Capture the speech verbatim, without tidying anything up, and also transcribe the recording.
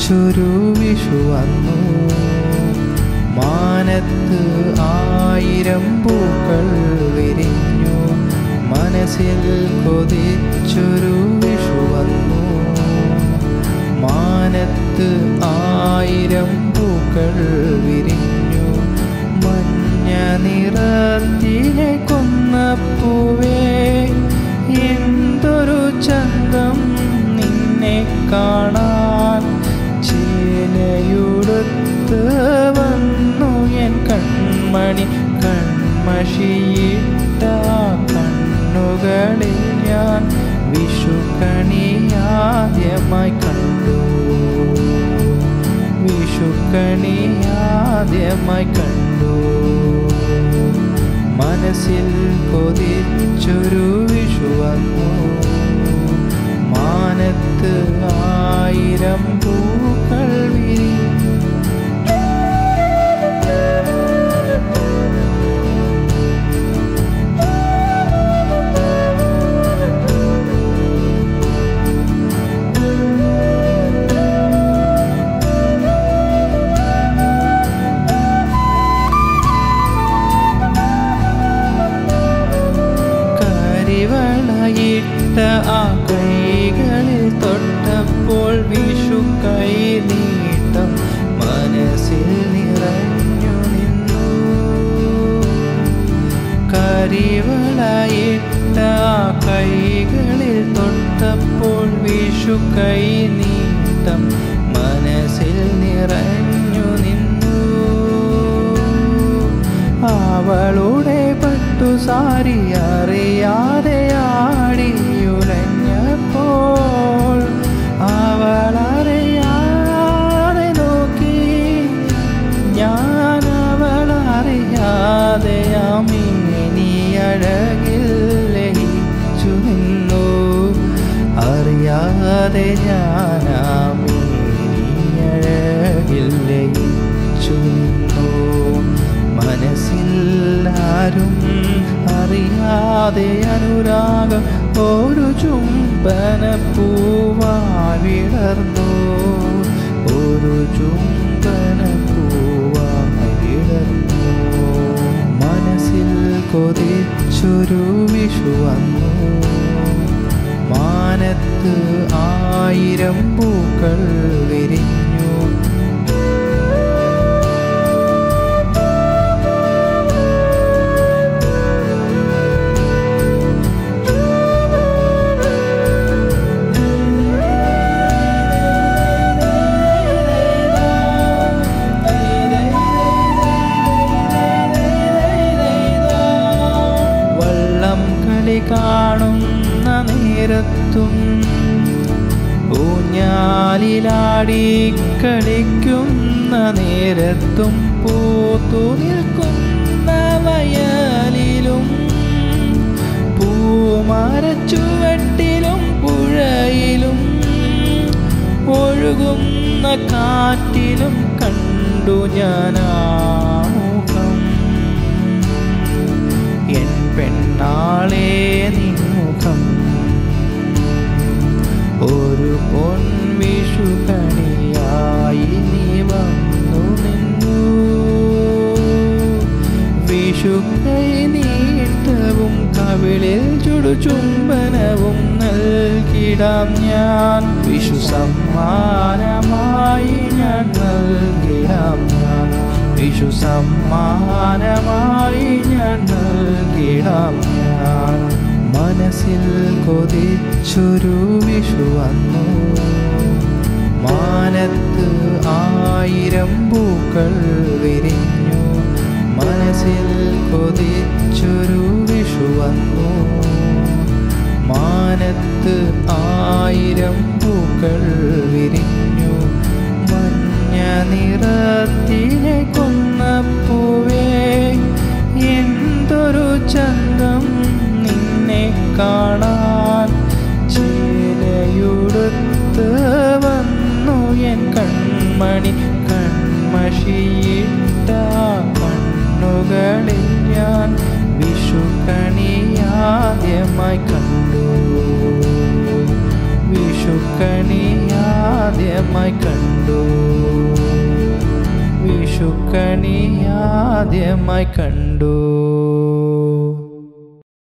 കൊതിച്ചൊരു വിഷു വന്നു. മാനത്ത് ആയിരം പൂക്കൾ വിരിഞ്ഞു. മനസ്സിൽ കൊതിച്ചൊരു വിഷു വന്നു. മാനത്ത് ആയിരം പൂക്കൾ വിരിഞ്ഞു. മഞ്ഞ നിറത്തിലെ കൊന്നപ്പൂവേ, എന്തൊരു ചന്തം നിന്നെ കാണാൻ. ചേലയുടുത്ത് വന്നു എൻ കൺമണി, കൺമഷിയിട്ട കണ്ണുകളിൽ ഞാൻ വിഷുക്കണിയാദ്യമായി കണ്ടു. വിഷുക്കണിയാദ്യമായി കണ്ടു. മനസ്സിൽ കൊതിച്ചൊരു വിഷു വന്നു. മാനത്ത് ആയിരം പൂക്കൾ വിരിഞ്ഞു. ിട്ട ആ കൈകളിൽ തൊട്ടപ്പോൾ വിഷു കൈ നീട്ടം മനസ്സിൽ നിറഞ്ഞു നിന്നു. കരിവളയിട്ട ആ കൈകളിൽ തൊട്ടപ്പോൾ വിഷു കൈ നീട്ടം മനസ്സിൽ നിറഞ്ഞു നിന്നു. അവളുടെ പട്ടുസാരി അറിയാതെ ആടിയുലഞ്ഞപ്പോൾ, അവളറിയാതെ നോക്കി ഞാൻ അവളറിയാതെ അമേനിയഴകിൽ ലയിച്ചു നിന്നു. അറിയാതെ ഞാൻ അമേനിയഴകിൽ ലയിച്ചു നിന്നു. മനസ്സിൽ ആരും അറിയാതെ അനുരാഗം ഒരു ചുംബന പൂവായി വിടർന്നു. ഒരു ചുംബന പൂവായി വിടർന്നു. മനസ്സിൽ കൊതിച്ചൊരു വിഷു വന്നു. മാനത്ത് ആയിരം പൂക്കൾ വിരിഞ്ഞു. കാണുന്ന നേരത്തും ഊഞ്ഞാലിലാടി കളിക്കുന്ന നേരത്തും പൂത്തു നിൽക്കുന്ന വയലിലും പൂമരച്ചുവട്ടിലും പുഴയിലും ഒഴുകുന്ന കാറ്റിലും കണ്ടു ഞാനാമുഖം. എൻ പെണ്ണാളെ നിൻമുഖം ഒരു പൊൻവിഷു കണിയായി നീ വന്നു നിന്നു. വിഷുക്കൈ നീട്ടവും കവിളിൽ ചുടു ചുംബനവും നൽകിടാം ഞാൻ. വിഷു സമ്മാനമായി ഞാൻ നൽകിടാം ഞാൻ. വിഷു സമ്മാനമായി ഞാൻ നൽകിടാം ഞാൻ. മനസ്സിൽ കൊതിച്ചൊരു വിഷു വന്നു. മാനത്ത് ആയിരം പൂക്കൾ വിരിഞ്ഞു. മനസ്സിൽ കൊതിച്ചൊരു വിഷു വന്നു. മാനത്ത് ആയിരം പൂക്കൾ വിരിഞ്ഞു. മഞ്ഞ നിറത്തിലെ കൊന്നപ്പൂവേ, എന്തൊരു ചന്തം നിന്നെ കാണാൻ. ചേലയുടുത്ത് വന്നു എൻ കൺമണി, കൺമഷിയിട്ട കണ്ണുകളിൽ ഞാൻ വിഷുക്കണിയാദ്യമായി കണ്ടു. വിഷുക്കണിയാദ്യമായി ആദ്യമായി കണ്ടു, വിഷുക്കണി ആദ്യമായി കണ്ടു.